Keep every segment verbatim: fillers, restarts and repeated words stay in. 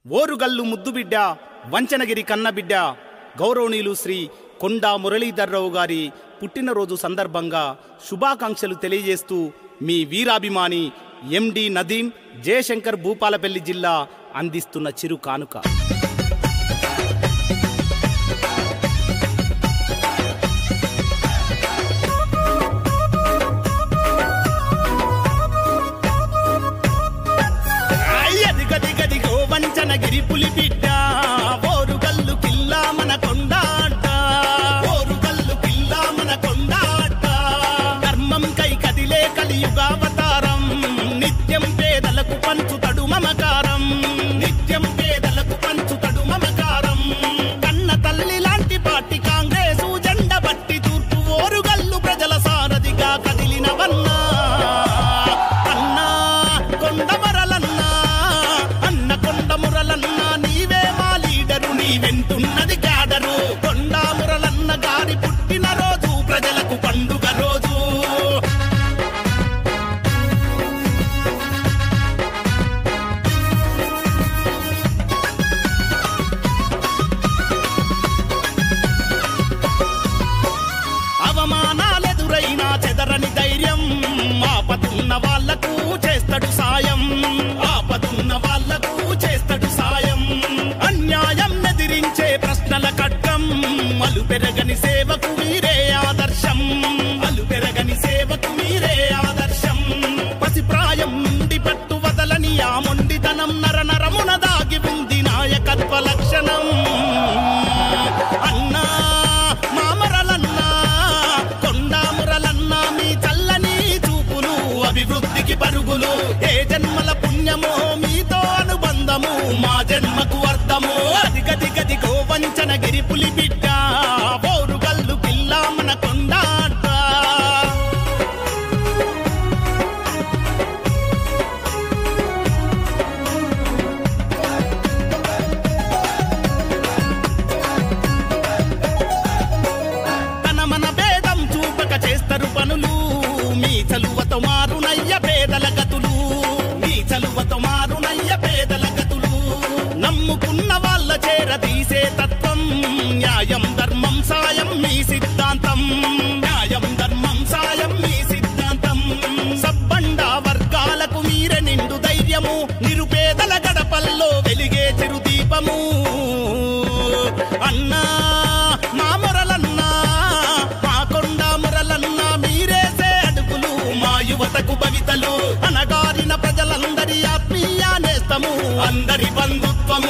ఓరుగల్లు ముద్దుబిడ్డ వంచనగిరి కన్నబిడ్డ గౌరవనీయులు శ్రీ కొండా మురళీధర్రావు గారి పుట్టినరోజు సందర్భంగా శుభాకాంక్షలు తెలియజేస్తూ మీ వీరాభిమాని ఎండి నదీం జయశంకర్ భూపాలపల్లి జిల్లా అందిస్తున్న చిరు కానుక. వంచనగిరి పులి బిడ్డ ఓరుగల్లు కిల్లా మన కొండాట, ఓరుగల్లు కిల్లా మన కొండాట. ధర్మం కై కదిలే కలియుగావతారం, నిత్యం పేదలకు పంచుతడు మమకారం, నిత్యం పేదలకు పంచుతడు మమకారం. కన్న తల్లి లాంటి పార్టీ కాంగ్రెసు జెండ బట్టి తూర్పు ఓరుగల్లు ప్రజల సారథిగా కదిలినవన్నా అన్నా కొండమరలన్నా, అన్న కొండమురలన్న నీవే మా లీడరు, నీ వెంటున్నది క్యాడరు. కొండామురలన్న గారి పుట్టిన రోజు ప్రజలకు పండుగ రోజు. అవమానాలెదురైనా చెదరని ధైర్యం, ఆపతున్న వాళ్లకు చేస్తాడు సాయం, ఆపతున్న వాళ్లకు చేస్తాడు సాయం. అన్యాయం ఎదిరించే ప్రశ్నల ఖడ్గం, అలు పెరగని సేవకు మీరే ఆదర్శం, అలు పెరగని సేవకు మీరే ఆదర్శం. పసిప్రాయం నుండి పట్టు వదలని ఆ మొండితనం నర నరమున దాగి ఉంది నాయకత్వ లక్షణం. అన్నా మామరలన్నా కొండామురలన్నా మీ చల్లని చూపులు అభివృద్ధికి పరుగులు. ఏ జన్మల పుణ్యమో మీతో అనుబంధము, మా జన్మకు అర్థము. అదిగది గదిగో వంచనగిరి పులి బిడ్డ ఓరుగల్లు కిల్లా మన కొండాట. తన మన భేదం చూపక చేస్తారు పనులు, మీ చలువతో మారునయ్య పేదల గతులు, మీ చలువతో మారునయ్య పేదల గతులు. నమ్ముకున్న వాళ్ళ చేరదీసే తత్వం, న్యాయం ధర్మం సాయం మీ సిద్ధాంతం, న్యాయం ధర్మం సాయం మీ సిద్ధాంతం. సబ్బండ వర్గాలకు మీరే నిండు ధైర్యము, నిరుపేదల గడపల్లో వెలిగే చిరుదీపము. అన్నా మా మొరలన్నా మా కొండా మురలన్నా మీరేసే అడుగులు, మా యువతకు భవితలు. అనగారిన ప్రజలందరి ఆత్మీయ నేస్తము, అందరి బంధుత్వము.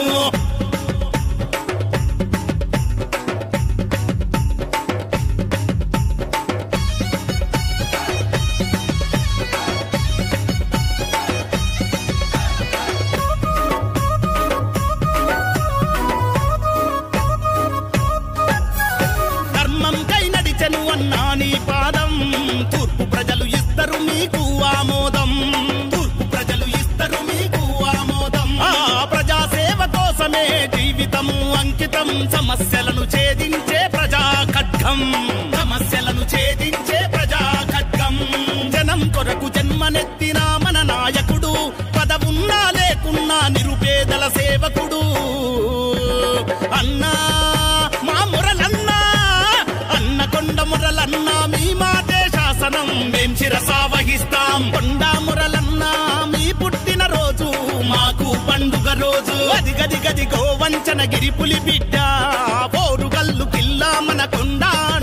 ధర్మం కై నడిచెను అన్నా నీ పాదం, తూర్పు ప్రజలు ఇస్తారు మీకు ఆమోదం, తూర్పు ప్రజలు ఇస్తారు మీకు ఆమోదం. ఆ ప్రజాసేవ కోసమే జీవితము అంకితం, సమస్యలను ఛేదించే ప్రజా ఖడ్గం, సమస్యలను ఛేదించే ప్రజా ఖడ్గం. జనం కొరకు జన్మనెత్తిన మన నాయకుడు, పదవున్నా లేకున్నా నిరుపేదల సేవకుడు. అన్నా మా మురలన్నా, అన్న కొండ మురలన్నా మీ మాటే శాసనం, మేం శిరసావహిస్తాం. కొండా మురలన్నా మీ పుట్టిన రోజు మాకు పండుగ రోజు. అదిగది గదిగో వంచనగిరి పులి బిడ్డ ఓరుగల్లు కిల్లా మన కొండా.